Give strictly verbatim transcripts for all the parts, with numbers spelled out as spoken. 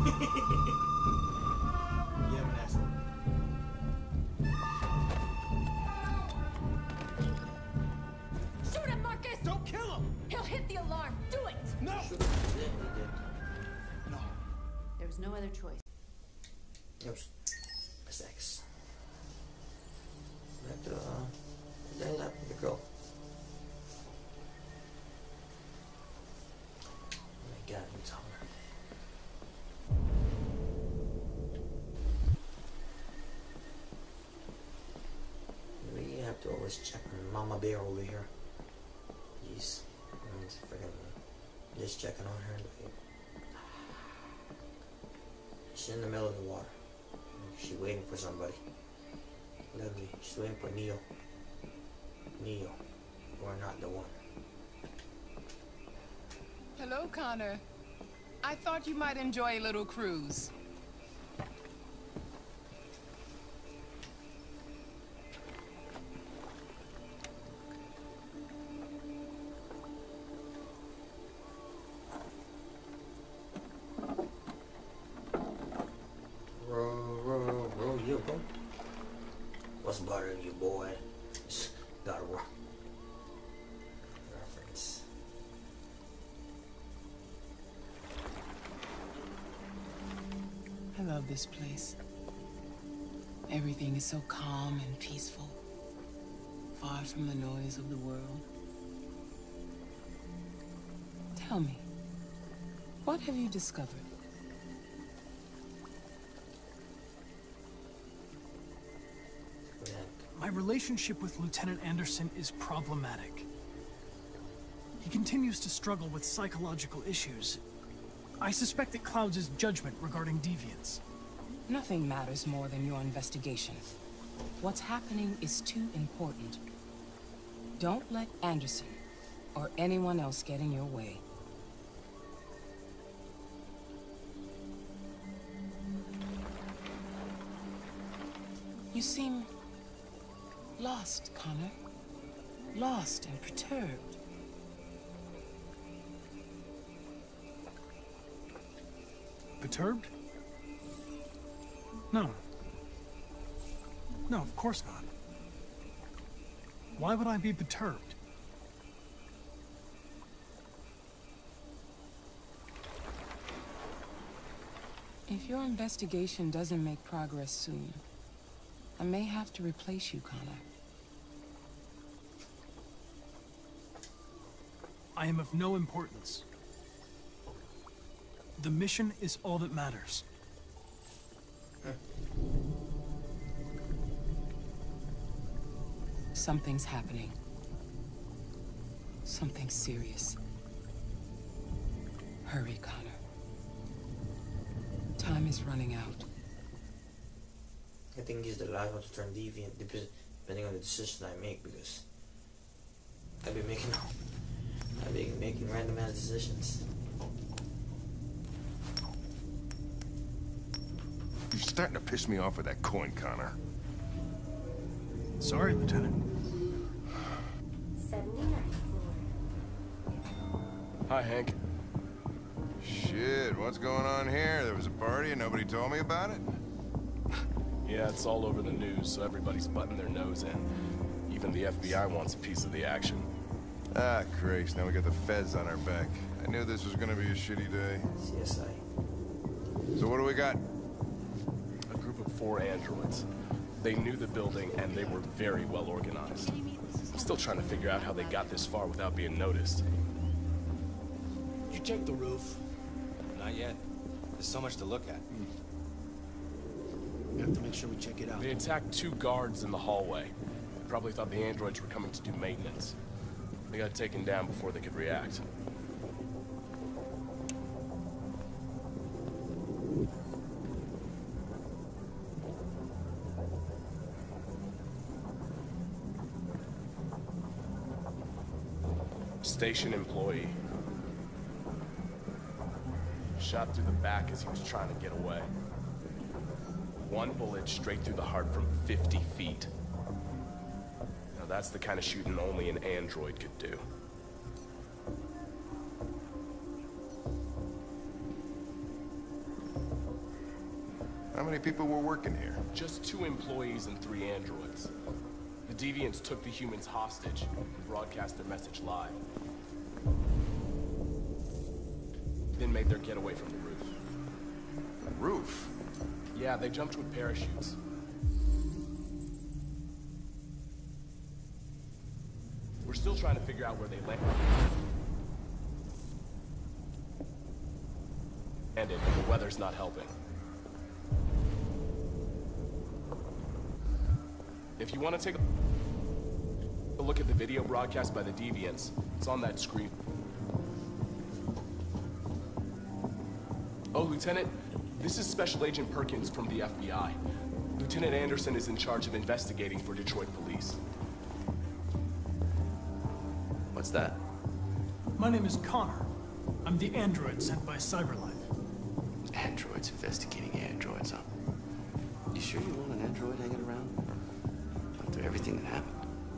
Yeah, I'm an asshole. Shoot him, Marcus! Don't kill him! He'll hit the alarm. Do it! No! Should have. He did. He did. No. There was no other choice. Yep. Sex. That, uh, then that the girl. Oh my god, you tell her. We have to always check on Mama Bear over here. Jeez. I'm just freaking just checking on her. Like, she's in the middle of the water. She's waiting for somebody. Literally, she's waiting for Neo. Neo. We're not the one. Hello, Connor. I thought you might enjoy a little cruise. Row, row, row, you boy. What's bothering you, boy? Just gotta row. Reference. I love this place. Everything is so calm and peaceful, far from the noise of the world. Tell me, what have you discovered? My relationship with Lieutenant Anderson is problematic. He continues to struggle with psychological issues. I suspect it clouds his judgment regarding deviance. Nothing matters more than your investigation. What's happening is too important. Don't let Anderson or anyone else get in your way. You seem lost, Connor. Lost and perturbed. Perturbed? No. No, of course not. Why would I be perturbed? If your investigation doesn't make progress soon, I may have to replace you, Connor. I am of no importance. The mission is all that matters. Something's happening. Something serious. Hurry, Connor. Time is running out. I think he's the last one to turn deviant, depending on the decision I make, because I've been making, I've been making random ass decisions. You're starting to piss me off with that coin, Connor. Sorry, Lieutenant. seventy-ninth floor. Hi, Hank. Shit, what's going on here? There was a party and nobody told me about it? Yeah, it's all over the news, so everybody's butting their nose in. Even the F B I wants a piece of the action. Ah, Christ, now we got the feds on our back. I knew this was gonna be a shitty day. C S I. So what do we got? A group of four androids. They knew the building, and they were very well organized. I'm still trying to figure out how they got this far without being noticed. Did you check the roof? Not yet. There's so much to look at. We have to make sure we check it out. They attacked two guards in the hallway. Probably thought the androids were coming to do maintenance. They got taken down before they could react. Station employee. Shot through the back as he was trying to get away. One bullet straight through the heart from fifty feet. Now that's the kind of shooting only an android could do. many people were working here? Just two employees and three androids. The Deviants took the humans hostage and broadcast their message live. Then made their getaway from the roof. Roof? Yeah, they jumped with parachutes. We're still trying to figure out where they landed. And the weather's not helping. If you want to take a look at the video broadcast by the Deviants, it's on that screen. Oh, Lieutenant, this is Special Agent Perkins from the F B I. Lieutenant Anderson is in charge of investigating for Detroit police. What's that? My name is Connor. I'm the android sent by Cyberlife. Androids investigating androids, huh? You sure you want an android hanging around? After everything that happened?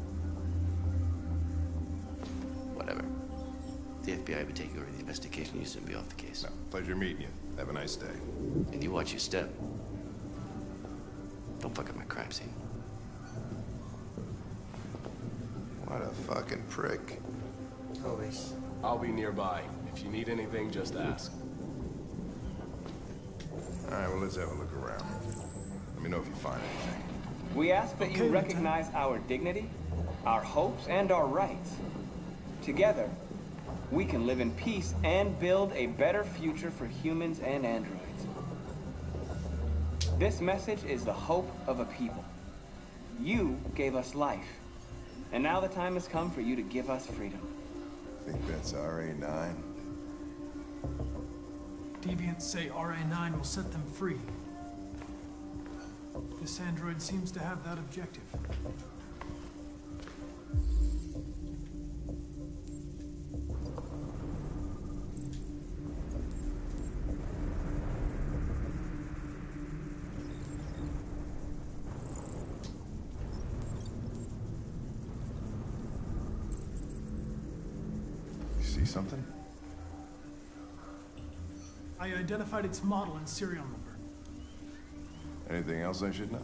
Whatever. The F B I would take over the investigation. You soon be off the case. No, pleasure meeting you. Have a nice day. And you watch your step. Don't fuck up my crime scene. What a fucking prick. Always. I'll be nearby. If you need anything, just ask. All right, well, let's have a look around. Let me know if you find anything. We ask that Okay, you recognize our dignity, our hopes, and our rights. Together, we can live in peace and build a better future for humans and androids. This message is the hope of a people. You gave us life, and now the time has come for you to give us freedom. I think that's R A nine. Deviants say R A nine will set them free. This android seems to have that objective. You see something? I identified its model and serial number. Anything else I should know?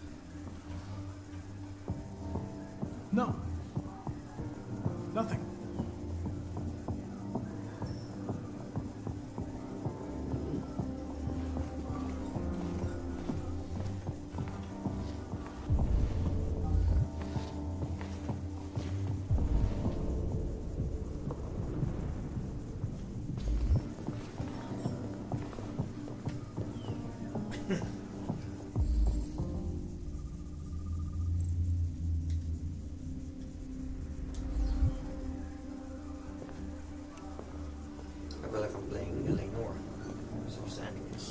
No. Nothing. I feel like I'm playing Eleanor. Some androids.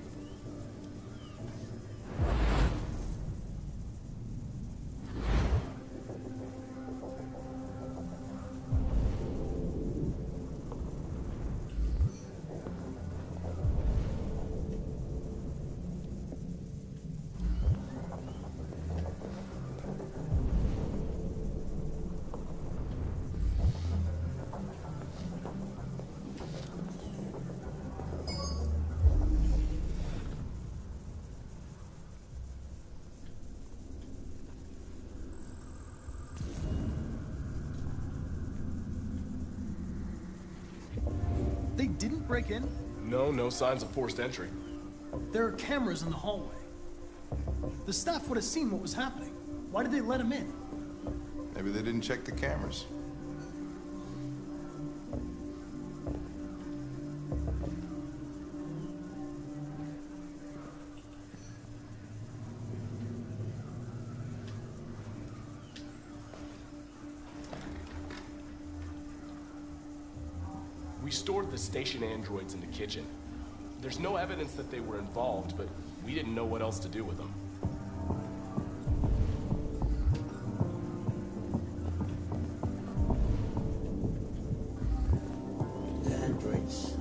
They didn't break in? No, no signs of forced entry. There are cameras in the hallway. The staff would have seen what was happening. Why did they let him in? Maybe they didn't check the cameras. We stored the station androids in the kitchen. There's no evidence that they were involved, but we didn't know what else to do with them. The androids.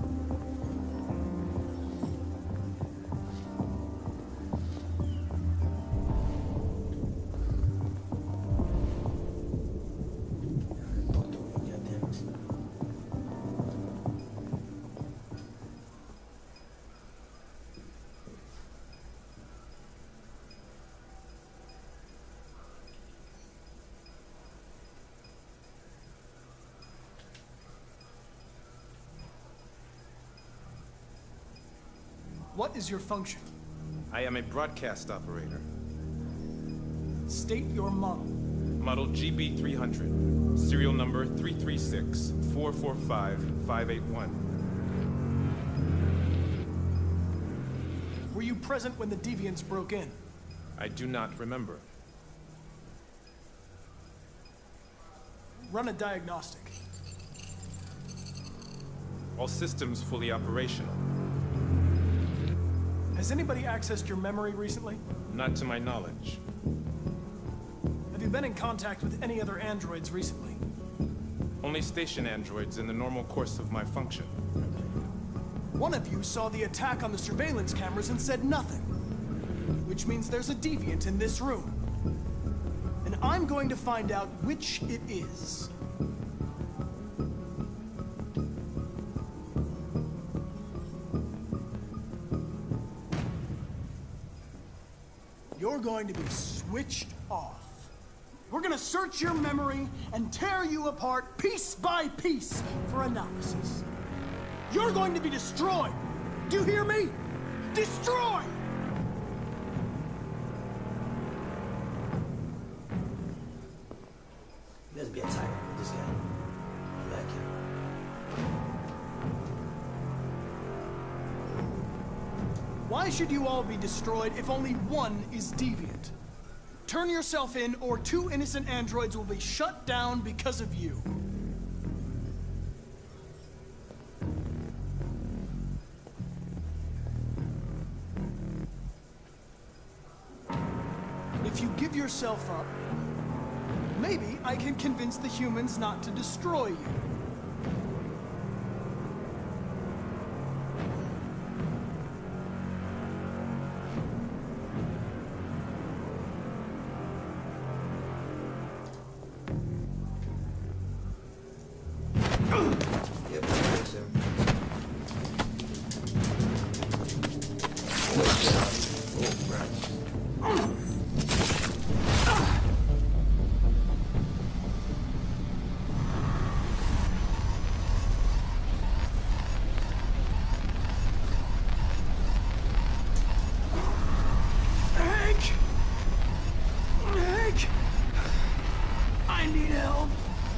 Don't do it, goddammit. What is your function? I am a broadcast operator. State your model. Model G B three hundred. Serial number three three six, four four five, five eight one. Were you present when the Deviants broke in? I do not remember. Run a diagnostic. All systems fully operational. Has anybody accessed your memory recently? Not to my knowledge. Have you been in contact with any other androids recently? Only station androids in the normal course of my function. One of you saw the attack on the surveillance cameras and said nothing. Which means there's a deviant in this room. And I'm going to find out which it is. You're going to be switched off. We're gonna search your memory and tear you apart piece by piece for analysis. You're going to be destroyed. Do you hear me? Destroyed! He must be a tyrant with this guy. I like him. Why should you all be destroyed if only one is deviant? Turn yourself in, or two innocent androids will be shut down because of you. If you give yourself up, maybe I can convince the humans not to destroy you. Yep, that's him. Oh, crap. Hank! Hank! I need help.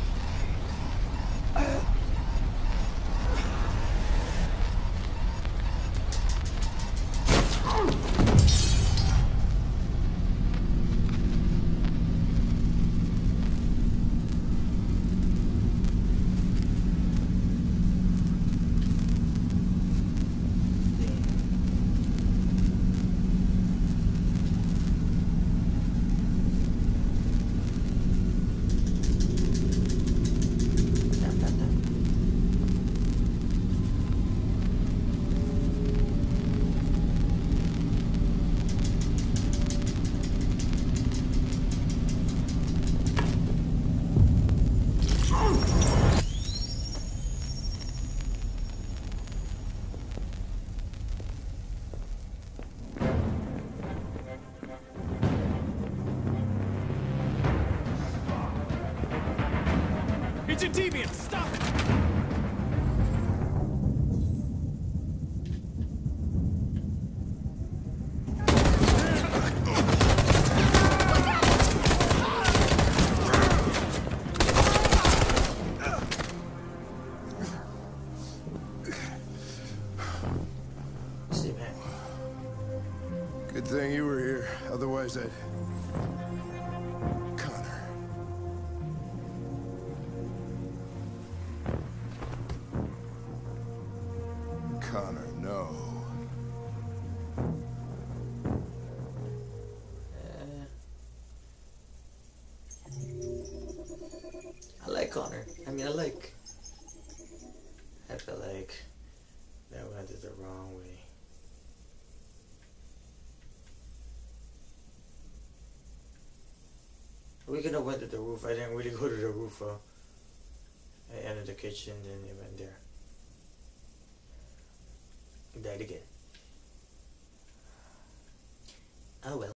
It's a deviant! Stop it! Stay back. Good thing you were here. Otherwise, I'd... Connor. Connor, no. Uh, I like Connor. I mean, I like... I feel like that went the wrong way. We could have went to the roof. I didn't really go to the roof. Uh, I entered the kitchen, then it went there. He died again. Oh well.